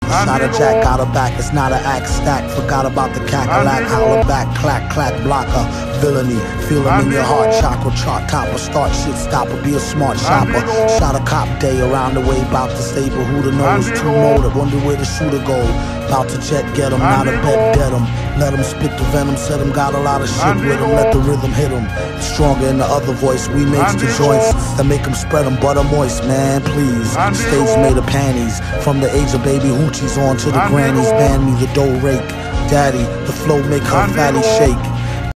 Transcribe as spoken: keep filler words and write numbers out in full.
Shot a jack, got her back, it's not an act stack. Forgot about the cackalack, holler back, clack, clack, blocker. Villainy, feel him in your heart, chakra, chart topper. Start shit stopper, be a smart shopper. Shot a cop day around the way, bout to stable, who the knows, two motor, wonder where the shooter go. Bout to jet get him, not a bet dead him. Let him spit the venom, said him got a lot of shit with him. Let the rhythm hit him, stronger in the other voice. We makes the joints that make him spread them butter moist, man, please. Stage made of panties, from the age of baby hoochies on to the grannies. Ban me the dough rake, daddy, the flow make her fatty shake.